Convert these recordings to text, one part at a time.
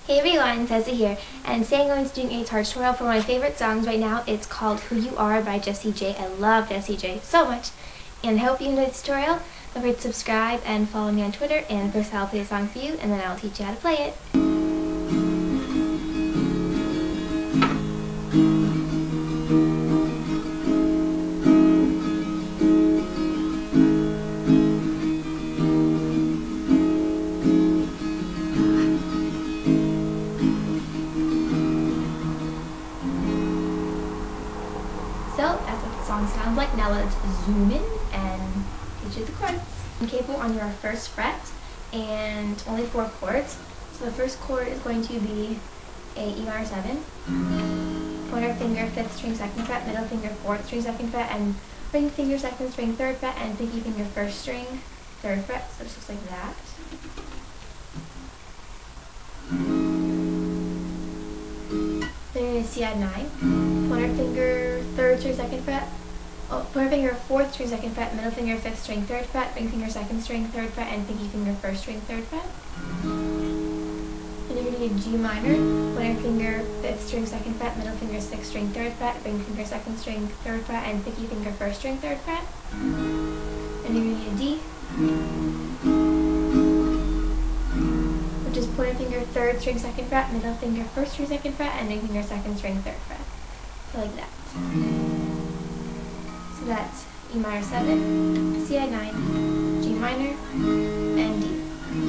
Hey everyone, Tessa here, and today I'm going to be doing a guitar tutorial for one of my favorite songs right now. It's called Who You Are by Jessie J. I love Jessie J so much, and I hope you enjoy this tutorial. Don't forget to subscribe and follow me on Twitter, and first I'll play the song for you, and then I'll teach you how to play it. So that's what the song sounds like. Now let's zoom in and teach you the chords. Cable on your first fret and only 4 chords. So the first chord is going to be a E minor 7, pointer finger 5th string 2nd fret, middle finger 4th string 2nd fret, and ring finger 2nd string 3rd fret, and pinky finger 1st string 3rd fret. So it just looks like that. Then you're going to C add 9, pointer finger 3rd string 2nd fret, pointer finger 4th string 2nd fret, middle finger 5th string 3rd fret, ring finger 2nd string 3rd fret, and pinky finger 1st string 3rd fret. Then you're going to do G minor, pointer finger 5th string 2nd fret, middle finger 6th string 3rd fret, ring finger 2nd string 3rd fret, and pinky finger 1st string 3rd fret. And you're going to do D, which is pointer finger 3rd string 2nd fret, middle finger 1st string 2nd fret, and ring finger 2nd string 3rd fret. So like that. So that's E minor 7, C add 9, G minor, and D.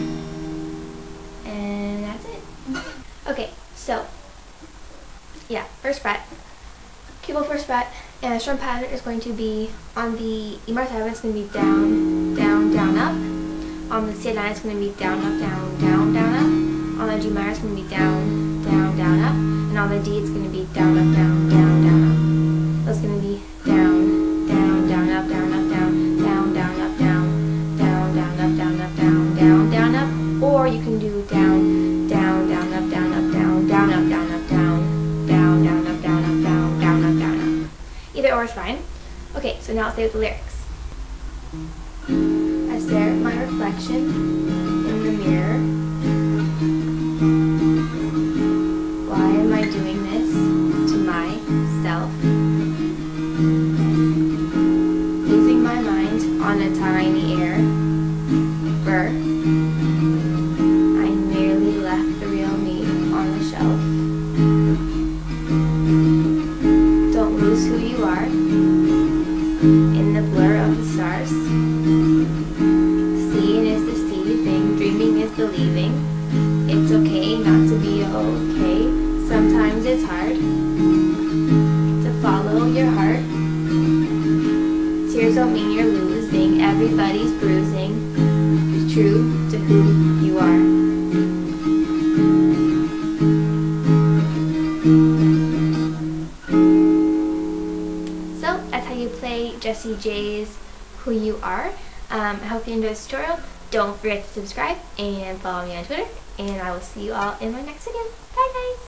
And that's it. Okay, so yeah, first fret. Cable first fret, and the strum pattern is going to be on the E minor 7, it's going to be down, down, down, up. On the C add 9, it's going to be down, up, down, down, down, up. On the G minor, it's going to be down, down, down, up. And on the D, it's going to be down, up, down, down, down, up. So it's going to be down, down, down, up, down, up, down, down, down, up, down, down, down, up, down, up, down, down, down, up. Or you can do down, down, down, up, down, up, down, down, up, down, up, down, down, down, up, down, up, down, down, up, down, up. Either or is fine. Okay, so now I'll say with the lyrics. I stare at my reflection in the mirror. Why am I doing this to myself? Losing my mind on a tiny error. I merely left the real me on the shelf. Don't lose who you are in the blur of the stars. Seeing is deceiving, dreaming is believing. It's okay not to be okay. Sometimes it's hard to follow your heart. Tears don't mean you're losing. Everybody's bruising. It's true to who you are. So that's how you play Jessie J's Who You Are. I hope you enjoyed this tutorial. Don't forget to subscribe and follow me on Twitter. And I will see you all in my next video. Bye guys!